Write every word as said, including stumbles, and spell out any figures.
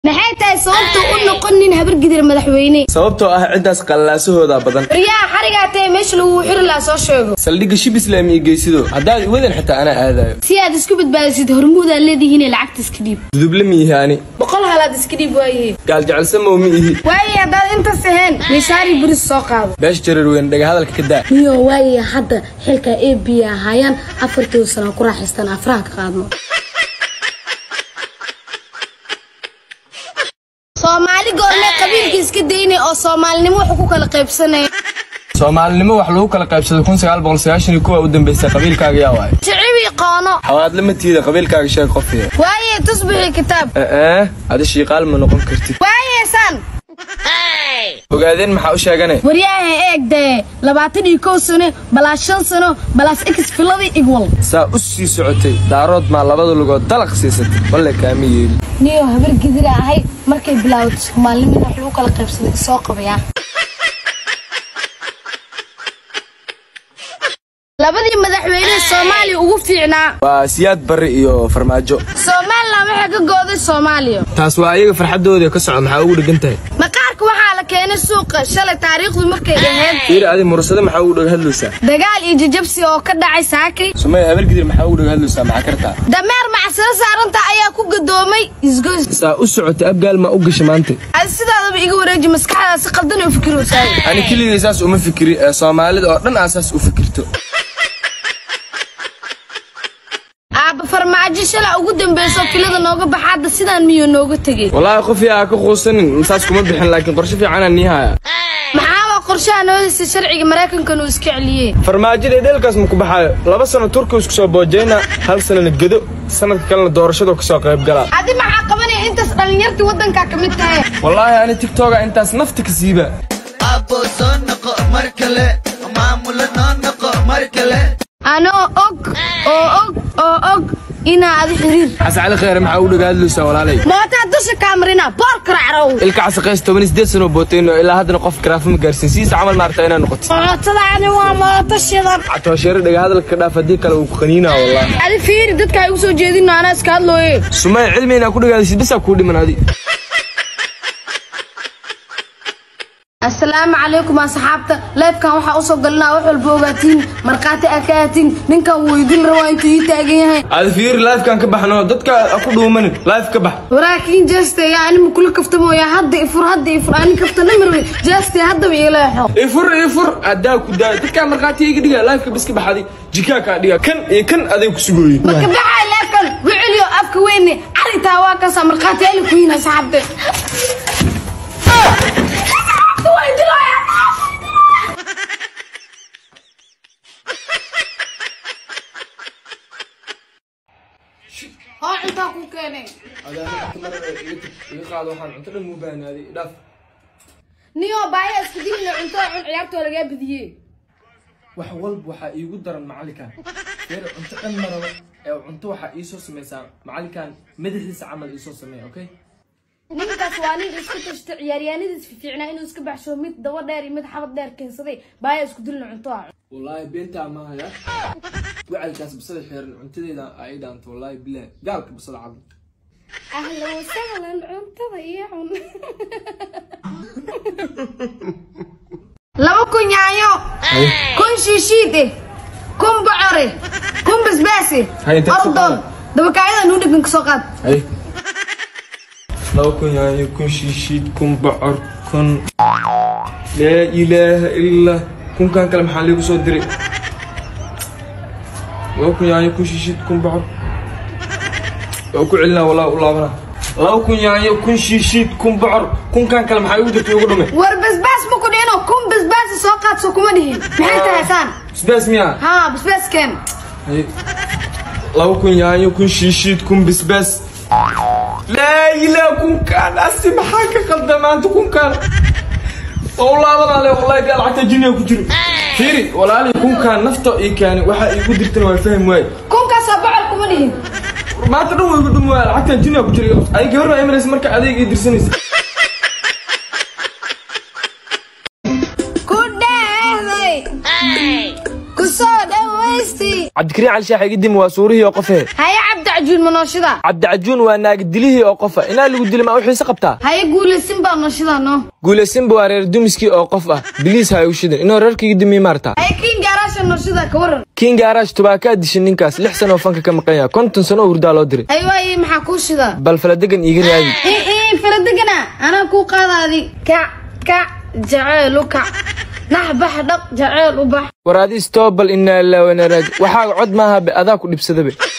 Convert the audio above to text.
maxay tahay sababta u noqonin habar gidir madaxweyne sababtoo ah cidaas qalaasahooda badan riyaa xariga tahay meesha lagu xiri la soo sheego saldhiga shib islaami geesido hadaad wadan xitaa ana aadayo si aad isku badbaadisid hormuuda leedihiin lacagta iska dhiib duduble miyaani boqol halaad iska dhiib waaye gaal jecelsan ma ihi waaye hadaad inta saheen misaari buris soo qaado beesh jarir weyn dhaga hadalka ka daa iyo waaye hadda xilka A B hayaan afartii sano ku raaxaystaan afraha ka qaadno Soomaali goorma qabiilka iska deynay oo Soomaalinimo wax ku kala qaybsanay Soomaalinimo wax lagu kala qaybsado kun sagaal boqol sagaashan iyo kow u dambeysay qabiilkaaga yaa waay Shicibi qaano xawaad lama tiida qabiilkaaga sheeg qofiye waaye tusbixi kitaab ee hada shiiqaal ma noqon kartid waaye san ogaadeen maxaa u sheeganay waryaha eegday labaatan iyo kow sano balaas shan sano balaas x filadi igwal saa u sii socotay daarood ma labada lugood dalaq siisatay walla kaamiyeen niyo habar gidir ahay markay bilaawdo Soomaalinimo wax lagu kala qaybsaday soo qabaya labadii madaxweyne Soomaaliya ugu fiicnaa waa siyaad bari iyo farmaajo Soomaaliland waxa ka gooday Soomaaliya taas waa ayaga farxadooda ka socod maxaa ugu dhigantahay maqaarka waxa la keenay suuqa shalay taariikhdu markay ahayd fiir adi mursada maxaa ugu dhag hadlaysaa dagaal iyo jajabsi oo ka dhacay saakay Soomaaliya habar gidir maxaa ugu dhag hadlaysaa maxaa karta dameer macsaro saaranta ayaa ku gadoomay isgoys saa u socotay abgaal ma u gashay maanta ay sidaadaba iga wareeji maskaxda si qaldan u fikiraysaa ani kaligiisaas uma fikiri Soomaalida oo dhan asaas u fikirto farmaajo shala ugu dambeeyso filada nooga baxaada sidaan miyo nooga tagay wallahi qof yaa ka quusanin misaas kuma bixin laakiin qorshe fiican aan niyaha maxaa qorshaha noolisa sharciga Mareykanka uu iska celiyay farmaajada dheelkaas ma ku baxayo laba sano Turkiga isku soo boojeyna hal sano gado sanadka kale doorashada ka soo qayb gala adi maxaa qabanay intaas dhalinyartii wadanka ka mid tahay wallahi ani TikTok intaas nafti ka siiba abo sonqo markale maamula noqo markale ano og oo og oo og ina adi xiriir asal khayr maxaa u dhagaadlaysaa walaalay maanta dusha kaamirina boor karacrow ilka casaqays toban iyo siddeed sano booteyno ilaa hadana qof karaaf ma gaarsin siisa amal maarta inaan noqoto mootada ani waa mooto shidan ato sheer dhaga hadalka ka dhaaf hadii kale uu qaniina wallahi adi fiir dadka ay u soo jeedin ana iska hadlooyay sumay cilmiina ku dhagaadaysid bisa ku dhiman adi السلام عليكم أصحابتا لايف كان وحا أوصل قلنا وحو البوغاتين مرقاتي أكاتين ننكا ويقول رواينتو يتاقين هذا فير لايف كان كبحنا دادك أكدو من لايف كبح ولكن جاستي يعني مكل كفتمو يا هد إفر هد إفر أنا كفت نمر جاستي هد ويلاحو إفر إفر أداك ودا دادك مرقاتي يقدقا لايف كبس كبح هذه جيكاكا ديا كن كن أديك سقوي مكبحا لايف كان وعليو أفك ويني عريتا واكسا مرقاتي ألك وينا صحابتي ها انت كو كاني هذا احتمال يقعد waxaan cunto dhan u baahnaaday dhaaf niyo baaya isku diin cunto cun ciyaarto laga badiyay wax walba waxa iigu daran macalinka yeer cunto dhan maraba ee cunto waxa ii soo sameeysaa macalinkan madaxiisa camal ii soo sameeyo okay ninkaas waa nin isku tashta ciyaaryahanadiis fiicnaa inuu iska baxsho mid daba dheer iyo mid xabad dheer keensaday baaya isku diin cunto wallahi beenta ma haya وعلكاس بصل الحير عنتديدا عيد أنت والله بالله قالك بصل عظم أهلا وسهلا عنتدي ياهم لو كن يايو كن شيشيدي كن بعري كن بسباسي أرضون دبك عيدا نودك من كسوقات أي لو كن يايو كن شيشيد كن بعر كن لا إله إلا كن كان كلام حالي بصدري لو كن يعني كن شيشيد كن بعر لو كن علنا ولا ولا بنا لو كن يعني كن شيشيد كن بعر كن كان كلام حي ودك يقولون ور بس بس مو كن هنا كن بس بس سوقات سوق مدهين محيط حسان بس بس ميا ها بس بس كان لو كن يعني كن شيشيد كن بس بس لا إله كن كان أسمع حاجة قدامات كن كان والله والله والله قال عتى جنيه كجري فيري ولا علي كون كان نفطه إيه كان واحد يقول درتنا ما يفهم واي كون كسبع الكمدين ما تدوم يقول دم عتى جنيه كجري أي جرب أي مرة مركز عليه يدرسني كده هاي كساد ويستي عبد الكريم على شيء يقدم وسوري وقفه هاي عبد عجون مناشدة عبد عجون وانا قدليه او قفا انا اللي قدلي ما وحي سقبتها هاي قول سيمبا ناشدة نو قول سيمبا وارير دومسكي او قفا بليس هاي وشدن انو رركي قدمي مارتا هاي كين جاراش ناشدة كورن كين جاراش تباكا ديش نينكاس لحسن وفنك كمقيا كنت سنه وردا لو دري ايوه اي محاكوش ده بل فلدقن يغري هاي اي اي فلدقنا انا كو قادادي كع كع جعلك نحبح دق جعل وبح ورادي ستوبل ان الله ونراج waxaa cod maaha adaa ku dhibsadabe